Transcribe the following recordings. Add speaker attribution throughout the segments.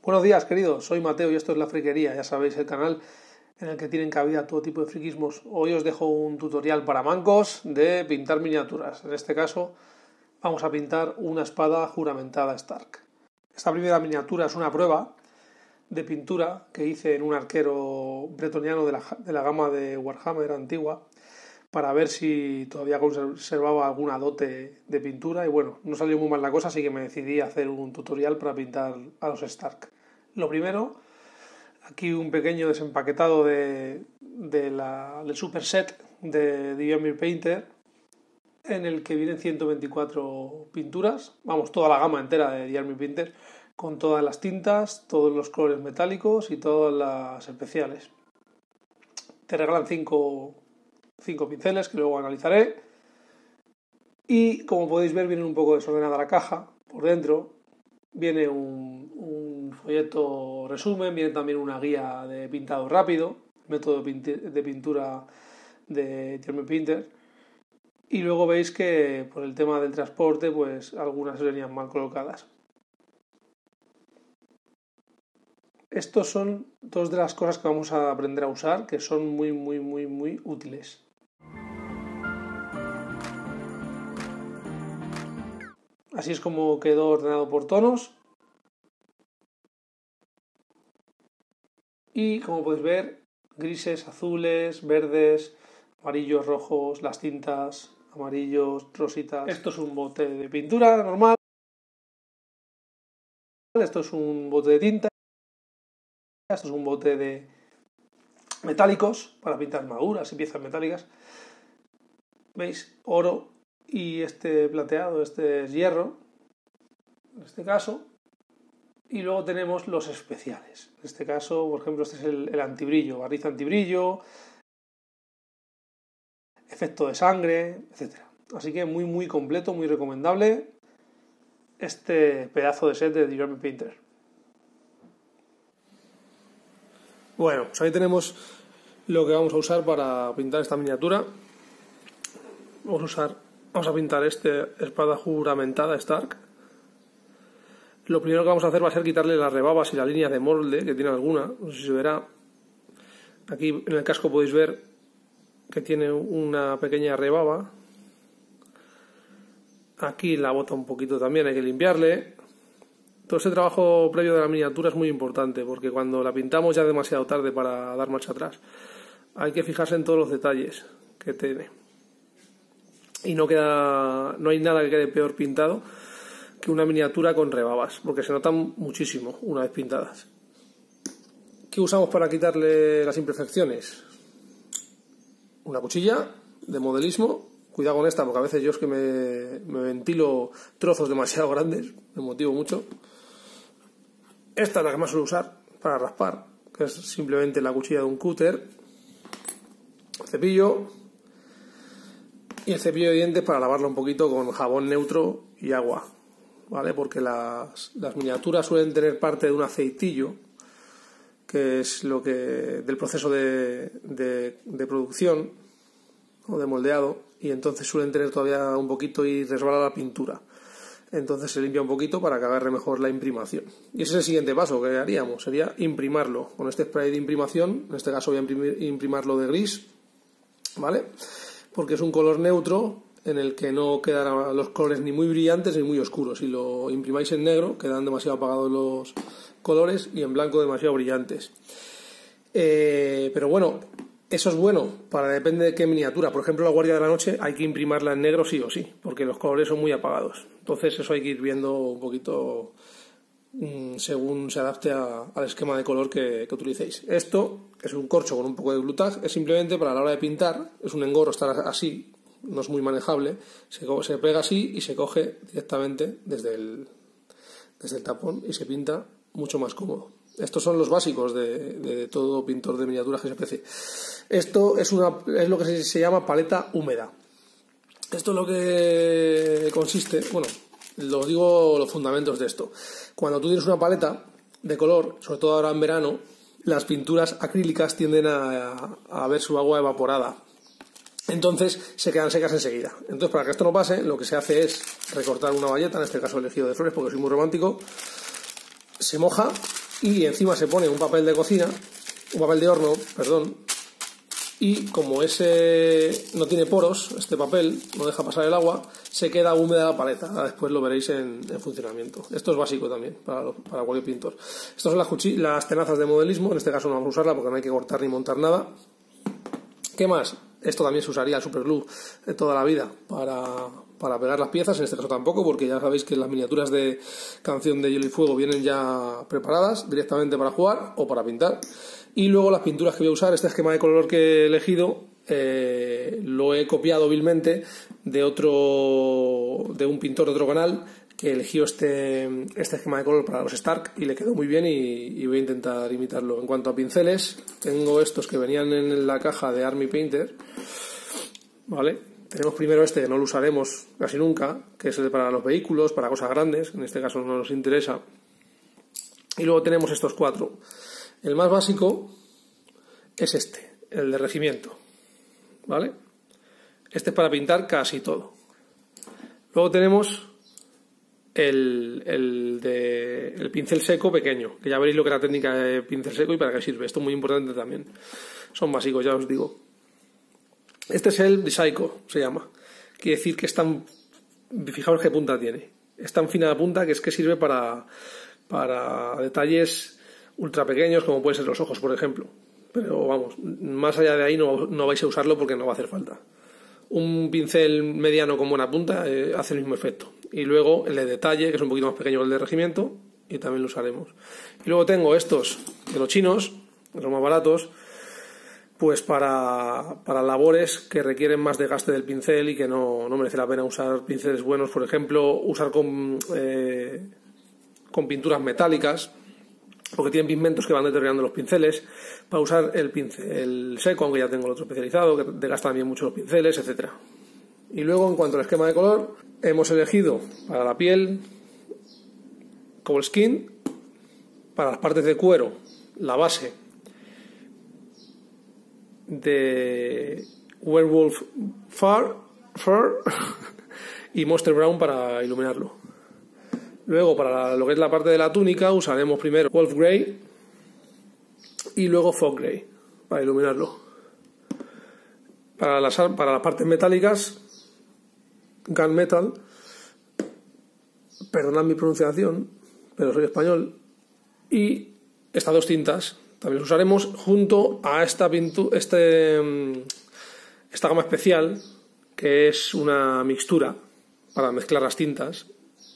Speaker 1: Buenos días, queridos. Soy Mateo y esto es La Friquería, ya sabéis, el canal en el que tienen cabida todo tipo de friquismos. Hoy os dejo un tutorial para mancos de pintar miniaturas. En este caso vamos a pintar una espada juramentada Stark. Esta primera miniatura es una prueba de pintura que hice en un arquero bretoniano de la gama de Warhammer antigua para ver si todavía conservaba alguna dote de pintura y bueno, no salió muy mal la cosa, así que me decidí a hacer un tutorial para pintar a los Stark. Lo primero, aquí un pequeño desempaquetado del super set de The Army Painter, en el que vienen 124 pinturas, vamos, toda la gama entera de The Army Painter, con todas las tintas, todos los colores metálicos y todas las especiales. Te regalan 5 pinceles que luego analizaré, y como podéis ver viene un poco desordenada la caja por dentro. Viene un folleto resumen, viene también una guía de pintado rápido, método de pintura de The Army Painter, y luego veis que por el tema del transporte pues algunas venían mal colocadas. Estos son dos de las cosas que vamos a aprender a usar, que son muy útiles. Así es como quedó ordenado por tonos. Y como podéis ver, grises, azules, verdes, amarillos, rojos, las tintas, amarillos, rositas. Esto es un bote de pintura normal. Esto es un bote de tinta. Esto es un bote de metálicos para pintar armaduras y piezas metálicas. ¿Veis? Oro. Y este plateado, este es hierro, en este caso. Y luego tenemos los especiales. En este caso, por ejemplo, este es el antibrillo, barniz antibrillo, efecto de sangre, etc. Así que muy completo, muy recomendable este pedazo de set de The Army Painter. Bueno, pues ahí tenemos lo que vamos a usar para pintar esta miniatura. Vamos a pintar esta espada juramentada Stark. Lo primero que vamos a hacer va a ser quitarle las rebabas y las líneas de molde, que tiene alguna, no sé si se verá. Aquí en el casco podéis ver que tiene una pequeña rebaba. Aquí la bota un poquito también, hay que limpiarle. Todo este trabajo previo de la miniatura es muy importante, porque cuando la pintamos ya es demasiado tarde para dar marcha atrás. Hay que fijarse en todos los detalles que tiene. Y no hay nada que quede peor pintado que una miniatura con rebabas, porque se notan muchísimo una vez pintadas. ¿Qué usamos para quitarle las imperfecciones? Una cuchilla de modelismo. Cuidado con esta, porque a veces yo es que me ventilo trozos demasiado grandes, me motivo mucho. Esta es la que más suelo usar para raspar, que es simplemente la cuchilla de un cúter, cepillo, y el cepillo de dientes para lavarlo un poquito con jabón neutro y agua, ¿vale? Porque las miniaturas suelen tener parte de un aceitillo, que es del proceso de producción o de moldeado, y entonces suelen tener todavía un poquito y resbala la pintura. Entonces se limpia un poquito para que agarre mejor la imprimación. Y ese es el siguiente paso que haríamos, sería imprimarlo con este spray de imprimación. En este caso voy a imprimarlo de gris, ¿vale? Porque es un color neutro en el que no quedan los colores ni muy brillantes ni muy oscuros. Si lo imprimáis en negro quedan demasiado apagados los colores y en blanco demasiado brillantes. Pero bueno, eso es bueno depende de qué miniatura. Por ejemplo, la Guardia de la Noche hay que imprimarla en negro sí o sí, porque los colores son muy apagados. Entonces eso hay que ir viendo un poquito según se adapte al esquema de color que utilicéis. Esto es un corcho con un poco de glutage, es simplemente para la hora de pintar, es un engorro estar así, no es muy manejable, se pega así y se coge directamente desde el tapón y se pinta mucho más cómodo. Estos son los básicos de todo pintor de miniaturas que se aprecie. Esto es lo que se llama paleta húmeda. Esto es lo que consiste, bueno, os digo los fundamentos de esto. Cuando tú tienes una paleta de color, sobre todo ahora en verano, las pinturas acrílicas tienden a ver su agua evaporada. Entonces se quedan secas enseguida. Entonces, para que esto no pase, lo que se hace es recortar una bayeta, en este caso elegido de flores porque soy muy romántico. Se moja y encima se pone un papel de cocina, un papel de horno, perdón, y como ese no tiene poros, este papel no deja pasar el agua, se queda húmeda la paleta. Después lo veréis en funcionamiento. Esto es básico también para cualquier pintor. Estas son las tenazas de modelismo. En este caso no vamos a usarla porque no hay que cortar ni montar nada. ¿Qué más? Esto también se usaría el superglue de toda la vida para pegar las piezas. En este caso tampoco, porque ya sabéis que las miniaturas de Canción de Hielo y Fuego vienen ya preparadas directamente para jugar o para pintar. Y luego las pinturas que voy a usar, este esquema de color que he elegido, lo he copiado vilmente de un pintor de otro canal que eligió este esquema de color para los Stark y le quedó muy bien y voy a intentar imitarlo. En cuanto a pinceles, tengo estos que venían en la caja de Army Painter, ¿vale? Tenemos primero este que no lo usaremos casi nunca, que es el para los vehículos, para cosas grandes, en este caso no nos interesa. Y luego tenemos estos 4. El más básico es este, el de regimiento, ¿vale? Este es para pintar casi todo. Luego tenemos el pincel seco pequeño, que ya veréis lo que es la técnica de pincel seco y para qué sirve. Esto es muy importante también. Son básicos, ya os digo. Este es el Psycho, se llama. Quiere decir que es tan... Fijaos qué punta tiene. Es tan fina la punta que es que sirve para detalles ultra pequeños como pueden ser los ojos, por ejemplo. Pero vamos, más allá de ahí no vais a usarlo porque no va a hacer falta. Un pincel mediano con buena punta hace el mismo efecto. Y luego el de detalle, que es un poquito más pequeño que el de regimiento, y también lo usaremos. Y luego tengo estos de los chinos, que son más baratos, pues para labores que requieren más desgaste del pincel y que no merece la pena usar pinceles buenos. Por ejemplo, usar con pinturas metálicas, porque tienen pigmentos que van deteriorando los pinceles, para usar el pincel seco, aunque ya tengo el otro especializado, que desgasta también mucho los pinceles, etc. Y luego, en cuanto al esquema de color, hemos elegido para la piel Cobalt Skin, para las partes de cuero, la base de Werewolf Fur y Monster Brown para iluminarlo. Luego, para lo que es la parte de la túnica, usaremos primero Wolf Grey y luego Fog Grey para iluminarlo. Para las partes metálicas, Gunmetal, perdonad mi pronunciación, pero soy español, y estas 2 tintas también las usaremos junto a esta gama especial, que es una mixtura para mezclar las tintas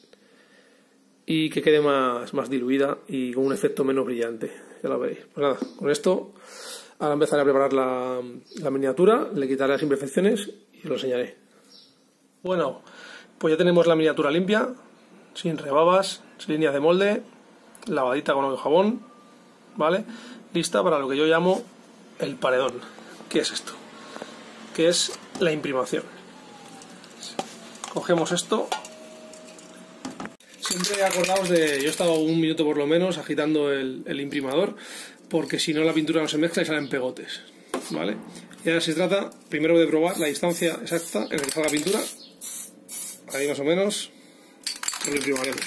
Speaker 1: y que quede más diluida y con un efecto menos brillante, ya lo veréis. Pues nada, con esto ahora empezaré a preparar la miniatura, le quitaré las imperfecciones y os lo enseñaré. Bueno, pues ya tenemos la miniatura limpia, sin rebabas, sin líneas de molde, lavadita con agua y jabón, ¿vale? Lista para lo que yo llamo el paredón. ¿Qué es esto? Que es la imprimación. Cogemos esto. Siempre acordaos de... Yo he estado 1 minuto por lo menos agitando el imprimador, porque si no la pintura no se mezcla y salen pegotes, ¿vale? Y ahora se trata primero de probar la distancia exacta en la que salga la pintura. Ahí más o menos. Lo imprimaremos.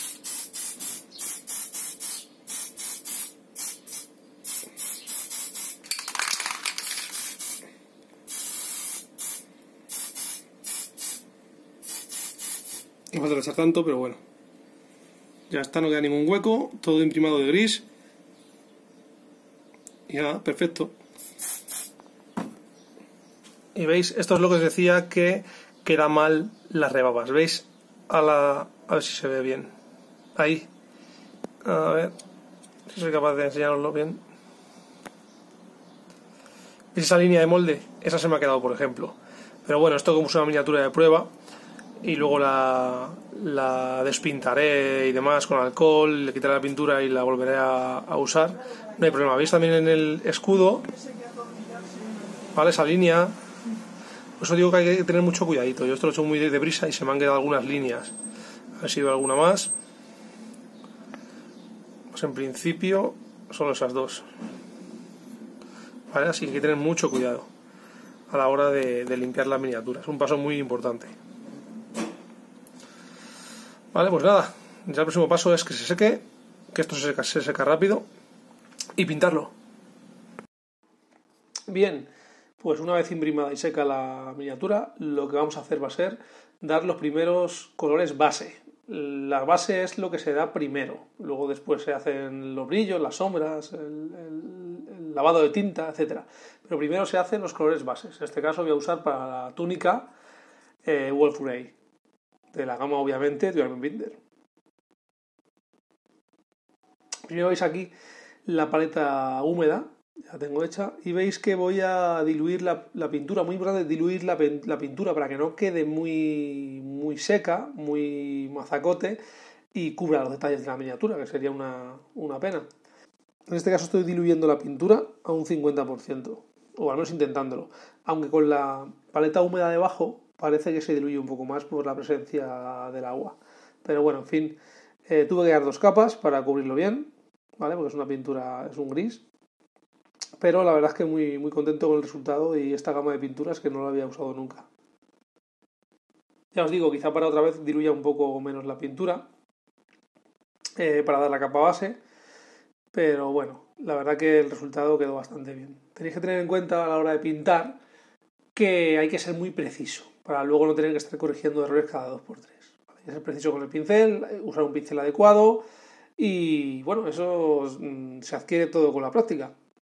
Speaker 1: No falta echar tanto, pero bueno. Ya está, no queda ningún hueco, todo imprimado de gris. Y ya, perfecto. Y veis, esto es lo que os decía, que queda mal las rebabas. ¿Veis? A ver si se ve bien. Ahí. A ver si soy capaz de enseñaroslo bien. ¿Veis esa línea de molde? Esa se me ha quedado, por ejemplo. Pero bueno, esto como es una miniatura de prueba, y luego la despintaré y demás con alcohol, le quitaré la pintura y la volveré a usar, no hay problema. Veis también en el escudo, ¿vale? Esa línea. Por eso digo que hay que tener mucho cuidadito. Yo esto lo he hecho muy deprisa y se me han quedado algunas líneas. A ver si veo alguna más. Pues en principio son esas 2, ¿vale? Así que hay que tener mucho cuidado a la hora de limpiar la miniatura. Es un paso muy importante. Vale, pues nada, ya el próximo paso es que se seque que esto se seca rápido, y pintarlo. Bien, pues una vez imprimada y seca la miniatura, lo que vamos a hacer va a ser dar los primeros colores base. La base es lo que se da primero, luego después se hacen los brillos, las sombras, el lavado de tinta, etc. Pero primero se hacen los colores bases. En este caso voy a usar para la túnica Wolf Grey, de la gama obviamente de Urban Binder. Primero veis aquí la paleta húmeda, ya la tengo hecha, y veis que voy a diluir la pintura, muy importante diluir la pintura para que no quede muy seca, muy mazacote y cubra los detalles de la miniatura, que sería una pena. En este caso estoy diluyendo la pintura a un 50%, o al menos intentándolo, aunque con la paleta húmeda debajo parece que se diluye un poco más por la presencia del agua. Pero bueno, en fin, tuve que dar 2 capas para cubrirlo bien, ¿vale? Porque es una pintura, es un gris. Pero la verdad es que muy contento con el resultado y esta gama de pinturas que no la había usado nunca. Ya os digo, quizá para otra vez diluya un poco menos la pintura para dar la capa base, pero bueno, la verdad que el resultado quedó bastante bien. Tenéis que tener en cuenta a la hora de pintar que hay que ser muy preciso para luego no tener que estar corrigiendo errores cada 2x3. ¿Vale? Hay que ser preciso con el pincel, usar un pincel adecuado y bueno, eso se adquiere todo con la práctica.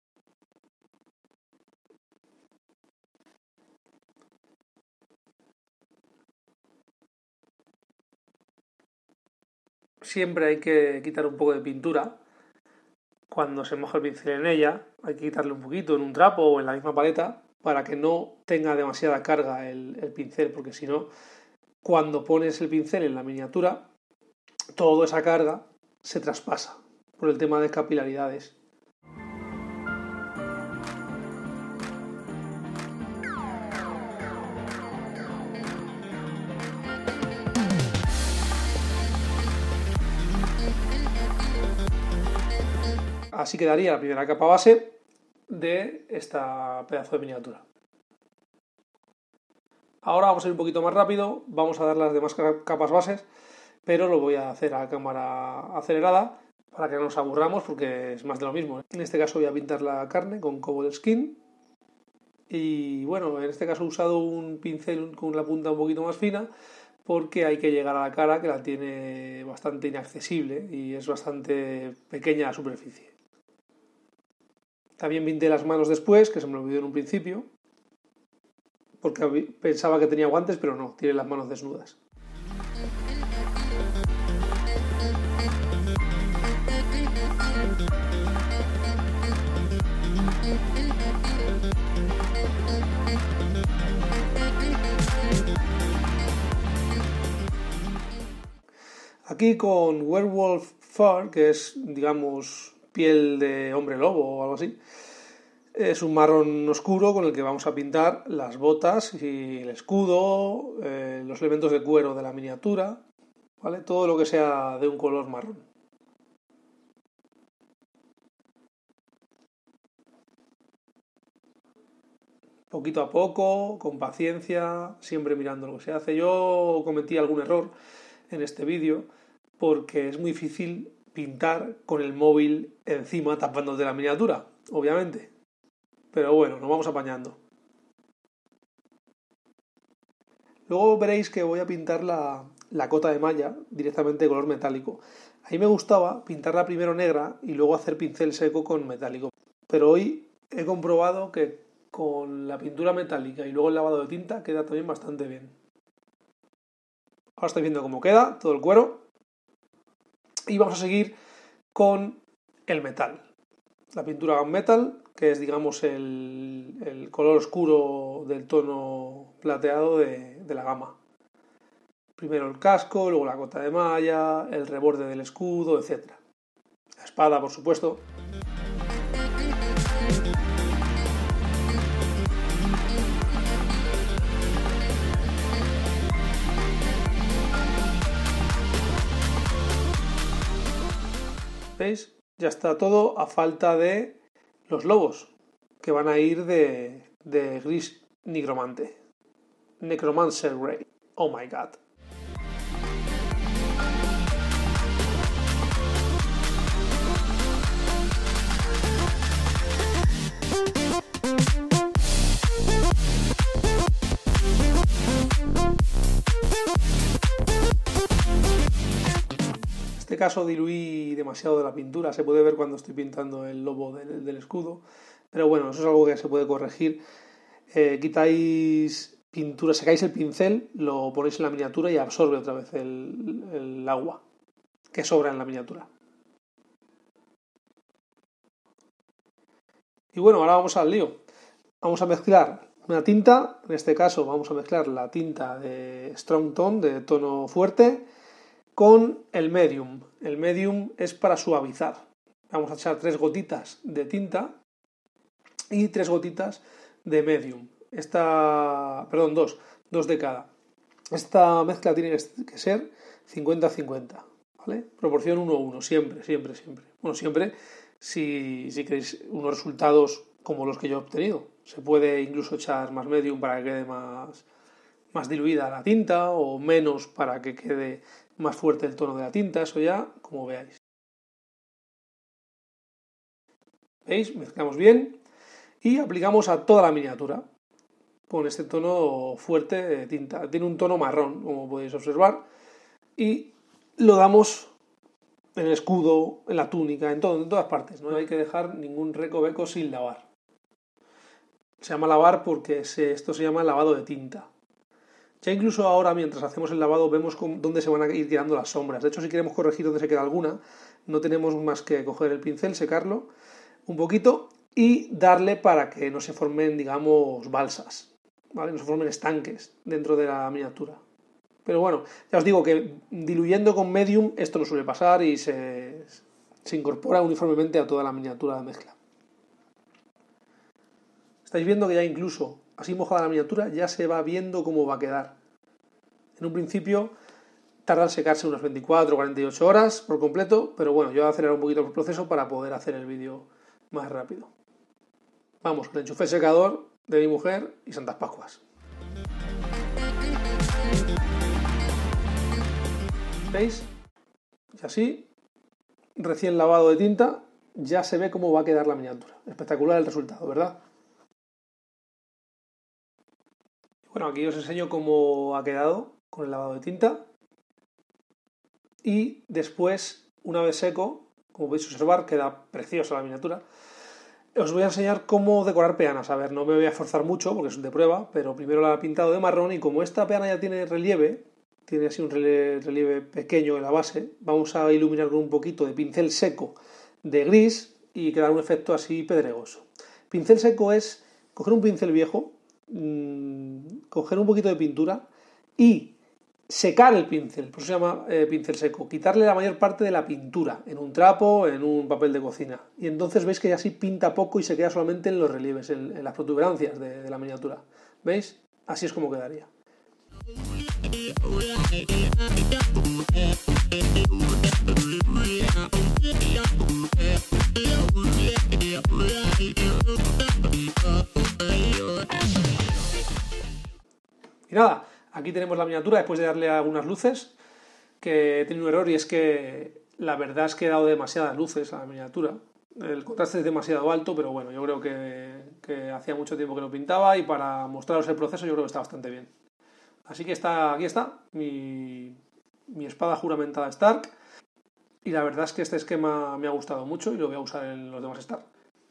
Speaker 1: Siempre hay que quitar un poco de pintura cuando se moja el pincel en ella. Hay que quitarle un poquito en un trapo o en la misma paleta para que no tenga demasiada carga el pincel, porque si no, cuando pones el pincel en la miniatura, toda esa carga se traspasa por el tema de capilaridades. Así quedaría la primera capa base de esta pedazo de miniatura. Ahora vamos a ir un poquito más rápido, vamos a dar las demás capas bases, pero lo voy a hacer a cámara acelerada para que no nos aburramos porque es más de lo mismo. En este caso voy a pintar la carne con Cobalt Skin y bueno, en este caso he usado un pincel con la punta un poquito más fina porque hay que llegar a la cara, que la tiene bastante inaccesible y es bastante pequeña la superficie. También pinté las manos después, que se me olvidó en un principio, porque pensaba que tenía guantes, pero no, tiene las manos desnudas. Aquí con Werewolf Fur, que es, digamos, piel de hombre lobo o algo así, es un marrón oscuro con el que vamos a pintar las botas y el escudo, los elementos de cuero de la miniatura, ¿vale? Todo lo que sea de un color marrón. Poquito a poco, con paciencia, siempre mirando lo que se hace. Yo cometí algún error en este vídeo porque es muy difícil pintar con el móvil encima tapándote la miniatura, obviamente. Pero bueno, nos vamos apañando. Luego veréis que voy a pintar la cota de malla directamente de color metálico. A mí me gustaba pintarla primero negra y luego hacer pincel seco con metálico. Pero hoy he comprobado que con la pintura metálica y luego el lavado de tinta queda también bastante bien. Ahora estáis viendo cómo queda todo el cuero. Y vamos a seguir con el metal. La pintura gunmetal, que es, digamos, el color oscuro del tono plateado de la gama. Primero el casco, luego la cota de malla, el reborde del escudo, etc. La espada, por supuesto. ¿Veis? Ya está todo a falta de los lobos, que van a ir de gris nigromante. Necromancer Grey. Oh my god. En este caso diluí demasiado de la pintura, se puede ver cuando estoy pintando el lobo del escudo, pero bueno, eso es algo que se puede corregir. Quitáis pintura, secáis el pincel, lo ponéis en la miniatura y absorbe otra vez el agua que sobra en la miniatura. Y bueno, ahora vamos al lío. Vamos a mezclar una tinta, en este caso vamos a mezclar la tinta de Strong Tone, de tono fuerte, con el medium. El medium es para suavizar. Vamos a echar 3 gotitas de tinta y 3 gotitas de medium. Dos de cada. Esta mezcla tiene que ser 50-50, ¿vale? Proporción 1-1, siempre. Bueno, siempre si queréis unos resultados como los que yo he obtenido. Se puede incluso echar más medium para que quede más diluida la tinta o menos para que quede más fuerte el tono de la tinta, eso ya como veáis. ¿Veis? Mezclamos bien y aplicamos a toda la miniatura con este tono fuerte de tinta. Tiene un tono marrón, como podéis observar, y lo damos en el escudo, en la túnica, en todas partes. No hay que dejar ningún recoveco sin lavar. Se llama lavar porque esto se llama lavado de tinta. Ya incluso ahora, mientras hacemos el lavado, vemos dónde se van a ir quedando las sombras. De hecho, si queremos corregir dónde se queda alguna, no tenemos más que coger el pincel, secarlo un poquito y darle para que no se formen, digamos, balsas, ¿vale? No se formen estanques dentro de la miniatura. Pero bueno, ya os digo que diluyendo con medium esto no suele pasar y se incorpora uniformemente a toda la miniatura de mezcla. Estáis viendo que ya incluso así mojada la miniatura ya se va viendo cómo va a quedar. En un principio tarda en secarse unas 24 o 48 horas por completo, pero bueno, yo voy a acelerar un poquito el proceso para poder hacer el vídeo más rápido. Vamos, con el enchufe secador de mi mujer y Santas Pascuas. ¿Veis? Y así, recién lavado de tinta, ya se ve cómo va a quedar la miniatura. Espectacular el resultado, ¿verdad? Bueno, aquí os enseño cómo ha quedado con el lavado de tinta. Y después, una vez seco, como podéis observar, queda preciosa la miniatura. Os voy a enseñar cómo decorar peanas. A ver, no me voy a esforzar mucho porque es de prueba, pero primero la he pintado de marrón y como esta peana ya tiene relieve, tiene así un relieve pequeño en la base, vamos a iluminar con un poquito de pincel seco de gris y quedar un efecto así pedregoso. Pincel seco es coger un pincel viejo, coger un poquito de pintura y secar el pincel, por eso se llama pincel seco, quitarle la mayor parte de la pintura en un trapo, en un papel de cocina, y entonces veis que ya así pinta poco y se queda solamente en los relieves, en las protuberancias de la miniatura. ¿Veis? Así es como quedaría. Y nada, aquí tenemos la miniatura después de darle algunas luces, que tiene un error y es que la verdad es que he dado demasiadas luces a la miniatura. El contraste es demasiado alto, pero bueno, yo creo que hacía mucho tiempo que lo pintaba y para mostraros el proceso yo creo que está bastante bien. Así que aquí está mi espada juramentada Stark y la verdad es que este esquema me ha gustado mucho y lo voy a usar en los demás Stark.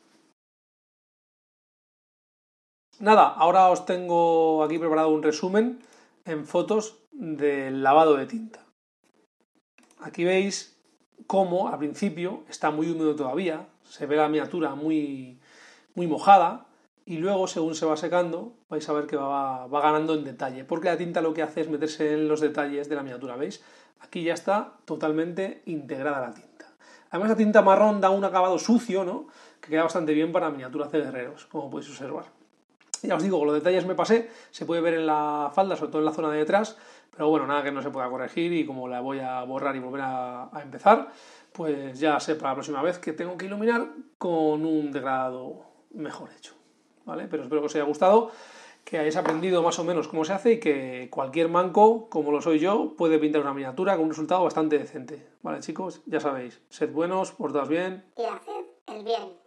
Speaker 1: Nada, ahora os tengo aquí preparado un resumen en fotos del lavado de tinta. Aquí veis cómo al principio está muy húmedo todavía, se ve la miniatura muy mojada y luego según se va secando vais a ver que va ganando en detalle, porque la tinta lo que hace es meterse en los detalles de la miniatura, ¿veis? Aquí ya está totalmente integrada la tinta. Además la tinta marrón da un acabado sucio, ¿no? Que queda bastante bien para miniaturas de guerreros, como podéis observar. Ya os digo, con los detalles me pasé, se puede ver en la falda, sobre todo en la zona de detrás, pero bueno, nada que no se pueda corregir y como la voy a borrar y volver a empezar, pues ya sé para la próxima vez que tengo que iluminar con un degradado mejor hecho, ¿vale? Pero espero que os haya gustado, que hayáis aprendido más o menos cómo se hace y que cualquier manco, como lo soy yo, puede pintar una miniatura con un resultado bastante decente. Vale, chicos, ya sabéis, sed buenos, portaos bien
Speaker 2: y haced el bien.